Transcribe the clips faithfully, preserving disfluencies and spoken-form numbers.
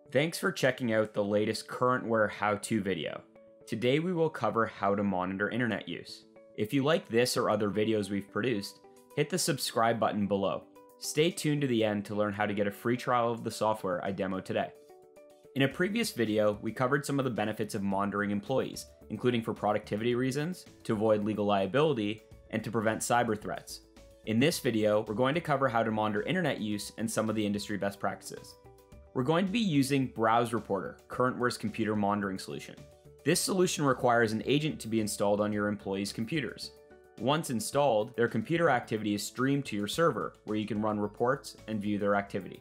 Thanks for checking out the latest CurrentWare how-to video. Today we will cover how to monitor internet use. If you like this or other videos we've produced, hit the subscribe button below. Stay tuned to the end to learn how to get a free trial of the software I demoed today. In a previous video, we covered some of the benefits of monitoring employees, including for productivity reasons, to avoid legal liability, and to prevent cyber threats. In this video, we're going to cover how to monitor internet use and some of the industry best practices. We're going to be using BrowseReporter, CurrentWare's computer monitoring solution. This solution requires an agent to be installed on your employees' computers. Once installed, their computer activity is streamed to your server, where you can run reports and view their activity.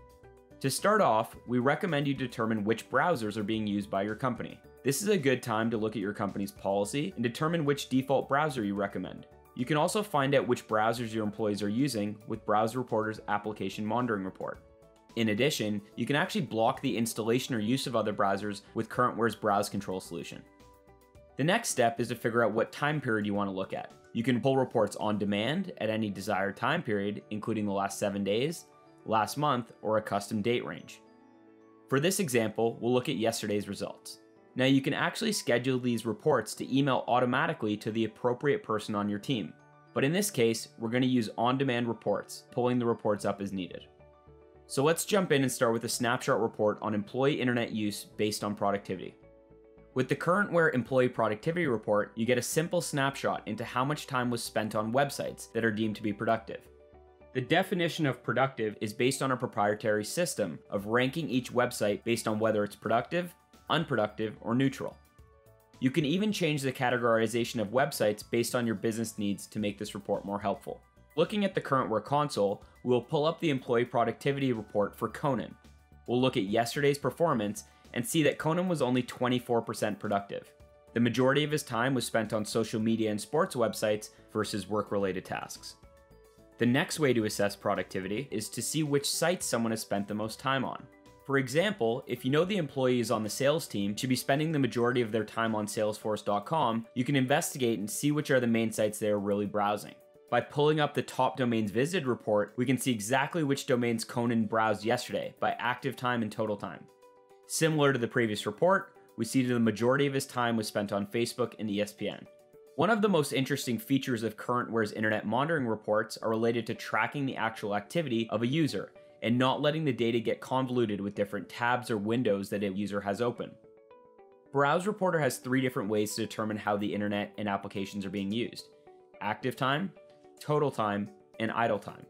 To start off, we recommend you determine which browsers are being used by your company. This is a good time to look at your company's policy and determine which default browser you recommend. You can also find out which browsers your employees are using with BrowseReporter's application monitoring report. In addition, you can actually block the installation or use of other browsers with CurrentWare's browse control solution. The next step is to figure out what time period you want to look at. You can pull reports on demand at any desired time period, including the last seven days, last month, or a custom date range. For this example, we'll look at yesterday's results. Now you can actually schedule these reports to email automatically to the appropriate person on your team. But in this case, we're going to use on-demand reports, pulling the reports up as needed. So let's jump in and start with a snapshot report on employee internet use based on productivity. With the CurrentWare Employee Productivity Report, you get a simple snapshot into how much time was spent on websites that are deemed to be productive. The definition of productive is based on a proprietary system of ranking each website based on whether it's productive, unproductive, or neutral. You can even change the categorization of websites based on your business needs to make this report more helpful. Looking at the CurrentWare console, we will pull up the Employee Productivity Report for Conan. We'll look at yesterday's performance and see that Conan was only twenty-four percent productive. The majority of his time was spent on social media and sports websites versus work-related tasks. The next way to assess productivity is to see which sites someone has spent the most time on. For example, if you know the employee is on the sales team should be spending the majority of their time on salesforce dot com, you can investigate and see which are the main sites they are really browsing. By pulling up the top domains visited report, we can see exactly which domains Conan browsed yesterday by active time and total time. Similar to the previous report, we see that the majority of his time was spent on Facebook and E S P N. One of the most interesting features of CurrentWare's internet monitoring reports are related to tracking the actual activity of a user and not letting the data get convoluted with different tabs or windows that a user has open. BrowseReporter has three different ways to determine how the internet and applications are being used: active time, total time, and idle time.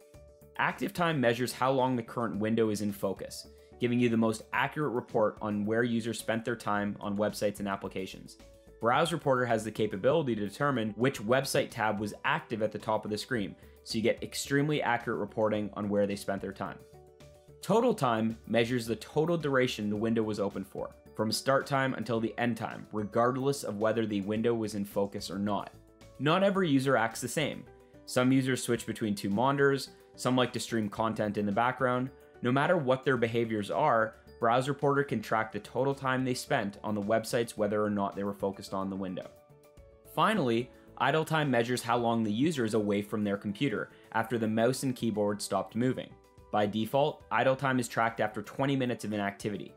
Active time measures how long the current window is in focus, giving you the most accurate report on where users spent their time on websites and applications. BrowseReporter has the capability to determine which website tab was active at the top of the screen, so you get extremely accurate reporting on where they spent their time. Total time measures the total duration the window was open for, from start time until the end time, regardless of whether the window was in focus or not. Not every user acts the same. Some users switch between two monitors, some like to stream content in the background. No matter what their behaviors are, BrowseReporter can track the total time they spent on the websites whether or not they were focused on the window. Finally, idle time measures how long the user is away from their computer after the mouse and keyboard stopped moving. By default, idle time is tracked after twenty minutes of inactivity.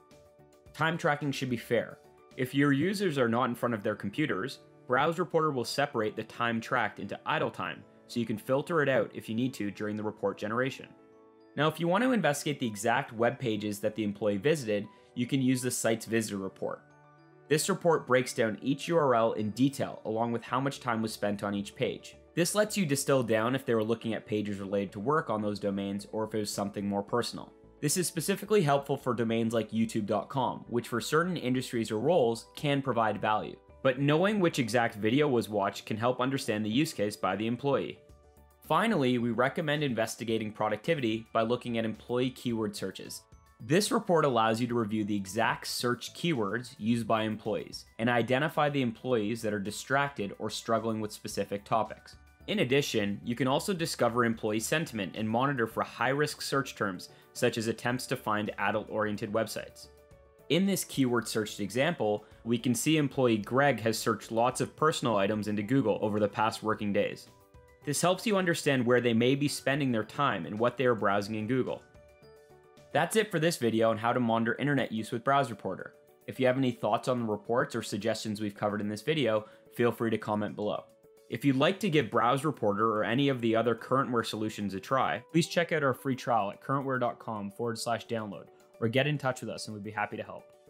Time tracking should be fair. If your users are not in front of their computers, BrowseReporter will separate the time tracked into idle time, so you can filter it out if you need to during the report generation. Now, if you want to investigate the exact web pages that the employee visited, you can use the site's visitor report. This report breaks down each U R L in detail along with how much time was spent on each page. This lets you distill down if they were looking at pages related to work on those domains or if it was something more personal. This is specifically helpful for domains like YouTube dot com, which for certain industries or roles can provide value. But knowing which exact video was watched can help understand the use case by the employee. Finally, we recommend investigating productivity by looking at employee keyword searches. This report allows you to review the exact search keywords used by employees and identify the employees that are distracted or struggling with specific topics. In addition, you can also discover employee sentiment and monitor for high-risk search terms such as attempts to find adult-oriented websites. In this keyword searched example, we can see employee Greg has searched lots of personal items into Google over the past working days. This helps you understand where they may be spending their time and what they are browsing in Google. That's it for this video on how to monitor internet use with BrowseReporter. If you have any thoughts on the reports or suggestions we've covered in this video, feel free to comment below. If you'd like to give BrowseReporter or any of the other CurrentWare solutions a try, please check out our free trial at currentware.com forward slash download, or get in touch with us and we'd be happy to help.